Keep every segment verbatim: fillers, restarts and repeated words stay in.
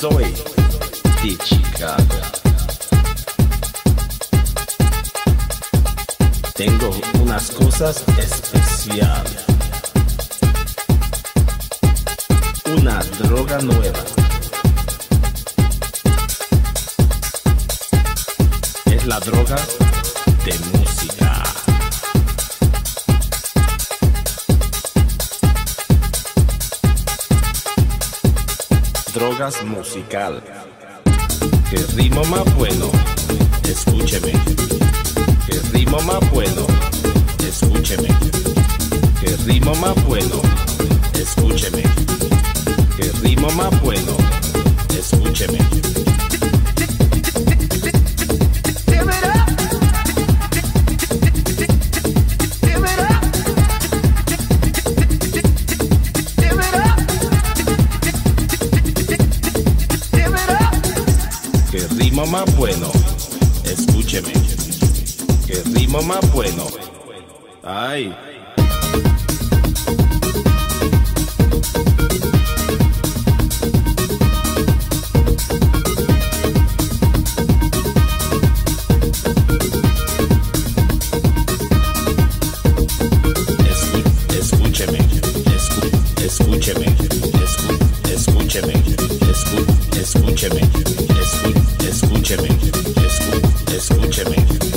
soy de Chicago. Tengo unas cosas especiales. Una droga nueva. Es la droga de música. Drogas musical. Que ritmo más bueno. Escúcheme. Que ritmo más bueno. Escúcheme. Que ritmo más bueno. Escúcheme. Que ritmo más bueno. Escúcheme. Que ritmo más bueno. Escúcheme. Que ritmo más bueno. Ay. Escúcheme, escúcheme, escúcheme, escúcheme, escúcheme, escúcheme,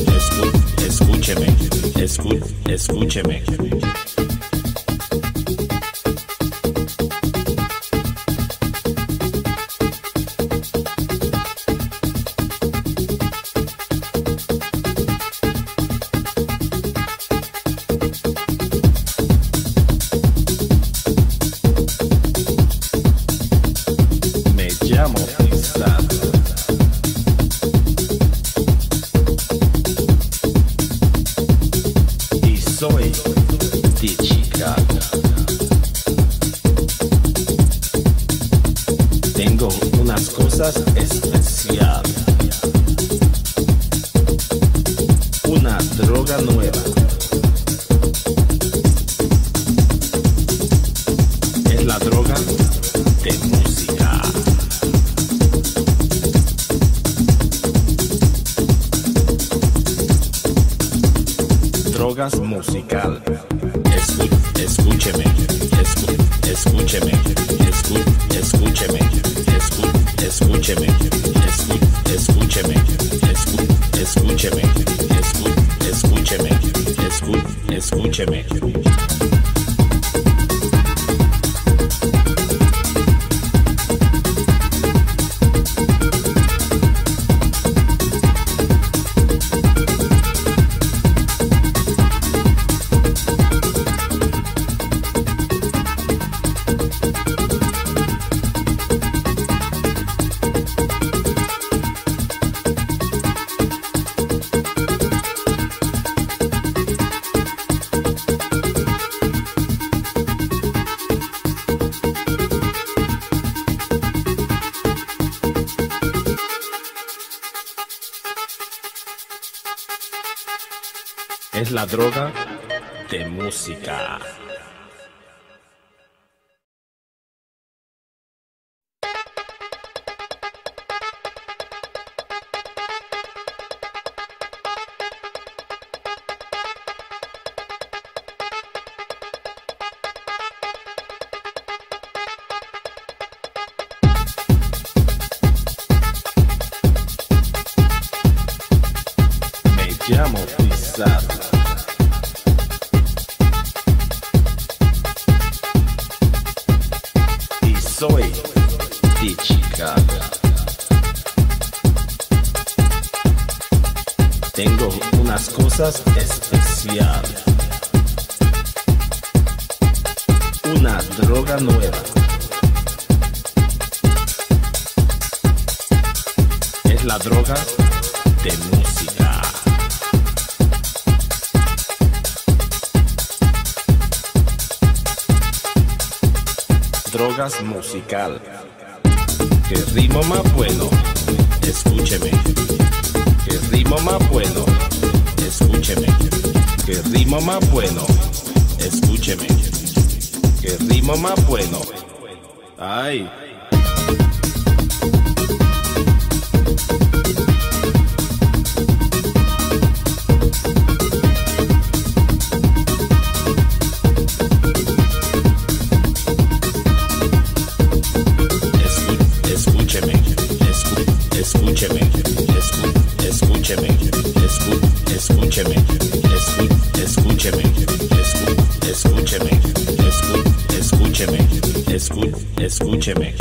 escúcheme, escúcheme. Soy de Chicago. Tengo unas cosas especiales. Una droga nueva. Es la droga de música. Drogas musical. Escu escúcheme, escu escúcheme, escu escúcheme, escu escúcheme, escu escúcheme, escu escúcheme, escu escúcheme, escu escúcheme. Es la droga de música. Me llamo Pizarro. Soy de Chicago. Tengo unas cosas especiales. Una droga nueva. Es la droga de música. Drogas musical. Que ritmo más bueno. Escúcheme. Que ritmo más bueno. Escúcheme. Que ritmo más bueno. Escúcheme. Que ritmo más bueno. Ay. Escúcheme.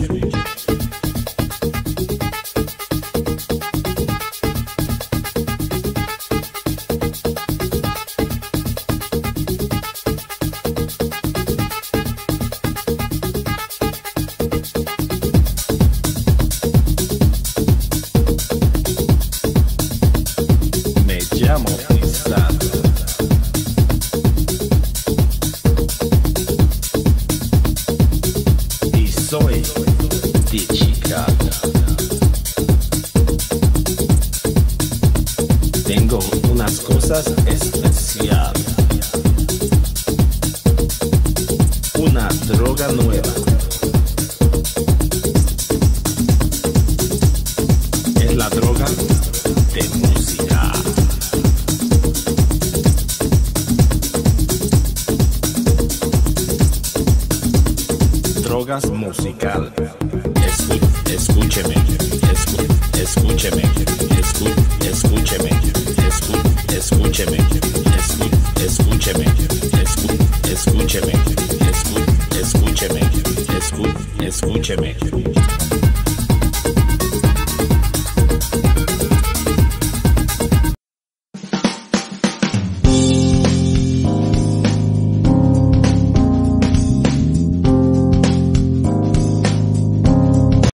Me llamo Pizarro. Soy de Chicago. Tengo unas cosas especiales. Una droga nueva. Es la droga de música. Drogas musical. Escu escúcheme, escu escúcheme, escu escúcheme, escu escúcheme, escu escúcheme, escu escúcheme, escu escúcheme, escu escúcheme.